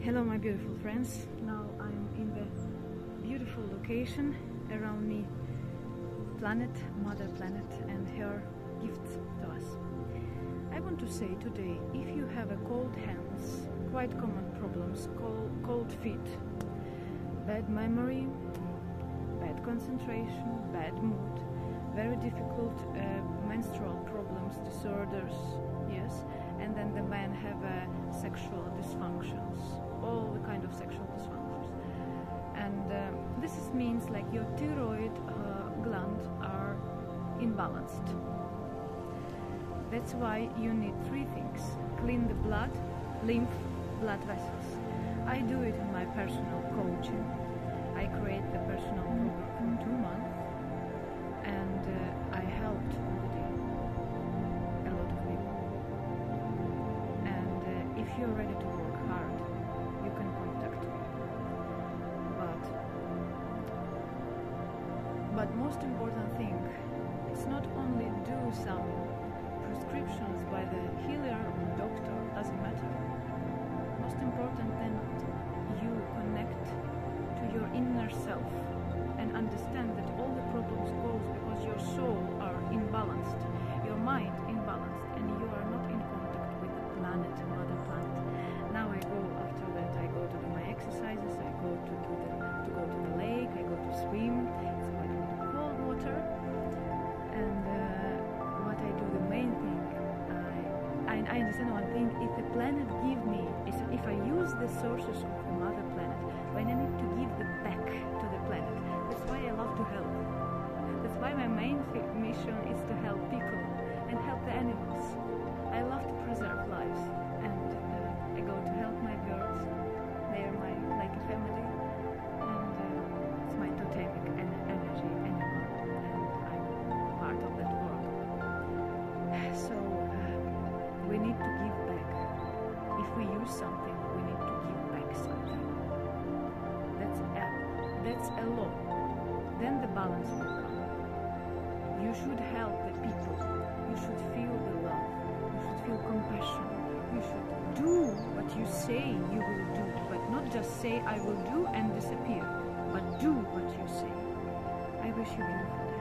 Hello my beautiful friends, now I'm in the beautiful location around me, planet, Mother Planet, and her gifts to us. I want to say today, if you have a cold hands, quite common problems, cold feet, bad memory, bad concentration, bad mood, very difficult menstrual problems, disorders, yes, and then the men have sexual dysfunctions, all the kind of sexual dysfunctions, and this means like your thyroid gland are imbalanced. That's why you need three things: clean the blood, lymph, blood vessels. I do it in my personal coaching. I create the personal program for 2 months, and I helped already a lot of people. And if you're ready to work hard, you can contact me. But most important thing, it's not only do some prescriptions by the healer or doctor, doesn't matter. Most important then you connect to your inner self and understand that all the problems cause because your soul are imbalanced, your mind imbalanced, and you are not in contact with the planet, Mother Planet. Now I go, after that I go to do my exercises, I go to go to the lake, I go to swim. It's quite a lot of cold water, and what I do, the main thing, I understand one thing: if the planet give me, if I use the sources of the Mother Planet, when I need to give the back to the planet. That's why I love to help. That's why my main mission is to help people and help the animals. I love to preserve lives, and I go to help my birds. They are like a family, and it's my totemic energy animal, and I'm part of that work. So we need to give back. If we use something, we need to give back something. That's a law. Then the balance will come. You should help the people. You should feel the love. You should feel compassion. You should do what you say you will do, but not just say I will do and disappear, but do what you say. I wish you beautiful day.